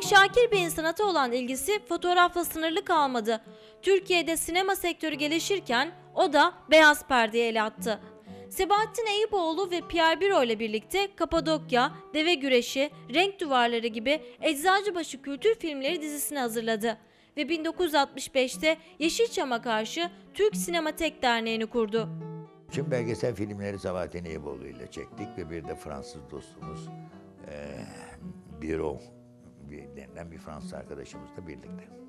Şakir Bey'in sanata olan ilgisi fotoğrafla sınırlı kalmadı. Türkiye'de sinema sektörü gelişirken o da beyaz perdeyi ele attı. Sebahattin Eyüboğlu ve Pierre Biro ile birlikte Kapadokya, Deve Güreşi, Renk Duvarları gibi Eczacıbaşı kültür filmleri dizisini hazırladı ve 1965'te Yeşilçam'a karşı Türk Sinematek Derneği'ni kurdu. Tüm belgesel filmleri Sebahattin Eyüboğlu ile çektik ve bir de Fransız dostumuz Biro denilen bir Fransız arkadaşımızla birlikte.